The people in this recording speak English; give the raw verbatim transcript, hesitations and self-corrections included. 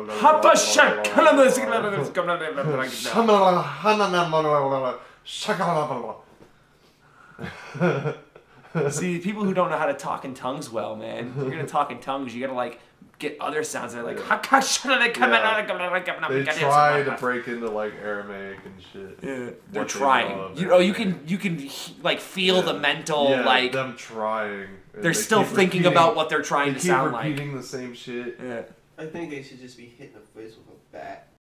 See, people who don't know how to talk in tongues well, man, you're gonna talk in tongues. You gotta like get other sounds that are like. Yeah. They try to break into like Aramaic and shit. Yeah, they're trying. You know, you can you can like feel yeah. the mental yeah, like them trying. They're they still thinking repeating, about what they're trying they to sound like. Keep repeating the same shit. Yeah. I think they should just be hitting the face with a bat.